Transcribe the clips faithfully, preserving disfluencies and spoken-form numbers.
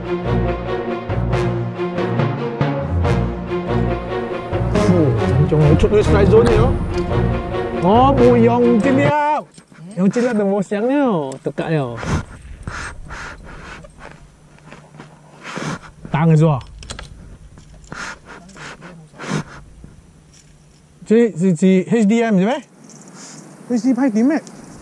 Jom ucut dulu strike zone ni. Oh, buyong je dia. Yang kecil ada bos yang ni. Tekak dia. Tang rồi. Chị chị chị hát đê em chứ mấy? hát đê hai tím mẹ.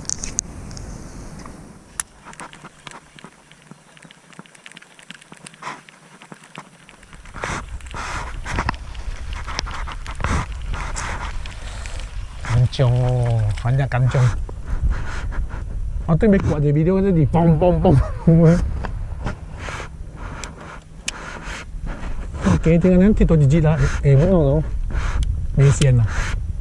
Kancung, banyak kancung. Atau make buat je video tadi, pom pom pom. Okay, tinggal nanti tu jijik lah. Eh, benar tu. Mesian lah.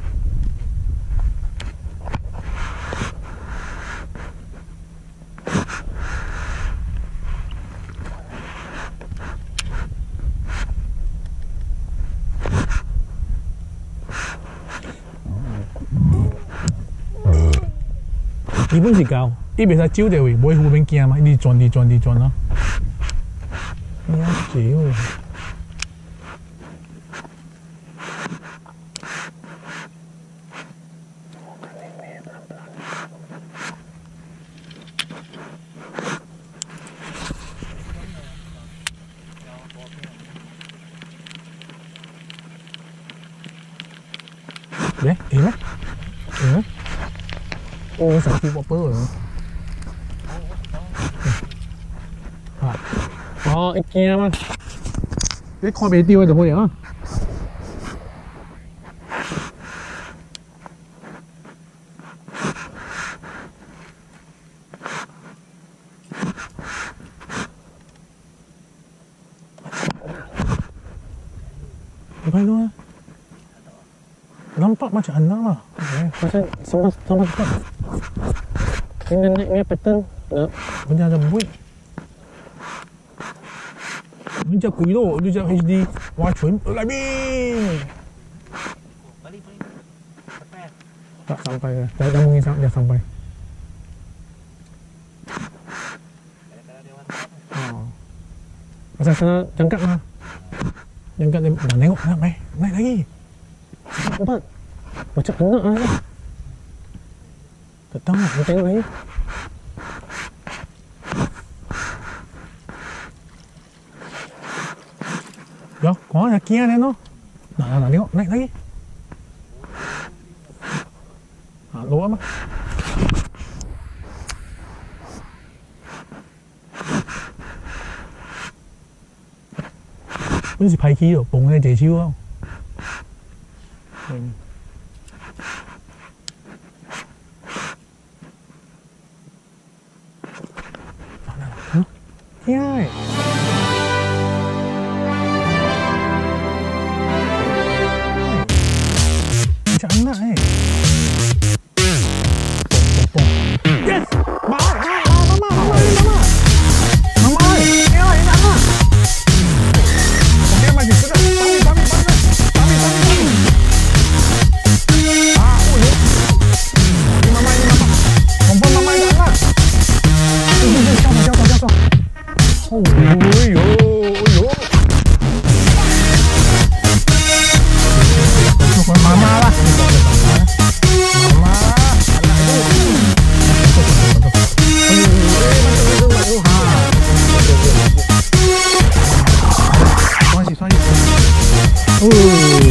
Ini pun si kau. Ini biasa ciu dia weh, boleh hubung kia mah. Ini cuan, di cuan, di cuan lah. Ini ciu. Đấy, ý mấy ý mấy ô sao khi bọt bơ rồi ờ ít kia mà cái kho bé tiêu rồi thôi nhá apa itu? Nampak macam anak lah. Macam sama sama cepat. Ini naiknya pattern. Macam ada buih. Macam kui tu, dia cakap H D. Wah, cuy, lagi. Balik, balik. Sampai. Tak sampai. Dah dah mungkin dia sampai. Oh. Pasal sana jangkat lah. Jangkat dia dah tengok nak naik, naik lagi. Nampak? Macam anak lah. Tak tahu nak tengok lagi. Ya, có nhà kia này nó. Nak nak tengok, naik lagi. Ha, luar mah. Pun si pai ki rồi, bùng lên dễ chiêu không? Ừ. Hả? Cái ai? Chẳng lại. Yes! Mama, mama, mama, mama, mama. Mama ơi, nghe ơi, em ăn à. Oke, maju sudah. Pami, pami, pami. Pami, pami, pami. Ah, oh ya. Ini mama, ini mama. Kompon mama ini anak. Ini, ini, jatuh, jatuh, jatuh. Oh, yo, yo. Kompon mama lah. Mama, anak itu. Masih, masih. Uh.